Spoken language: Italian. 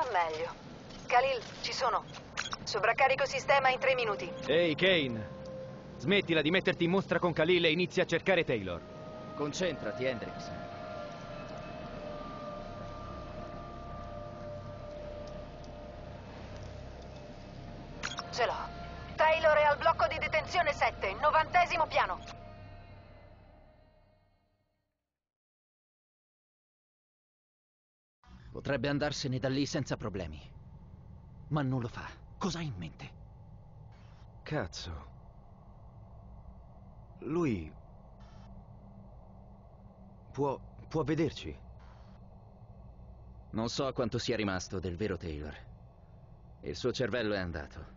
meglio. Khalil, ci sono. Sovraccarico sistema in 3 minuti. Ehi, Kane. Smettila di metterti in mostra con Khalil e inizia a cercare Taylor. Concentrati, Hendrix. Ce l'ho. Taylor è al blocco di detenzione 7, 90° piano. Potrebbe andarsene da lì senza problemi. Ma non lo fa. Cosa ha in mente? Cazzo. Lui... può vederci. Non so quanto sia rimasto del vero Taylor. Il suo cervello è andato.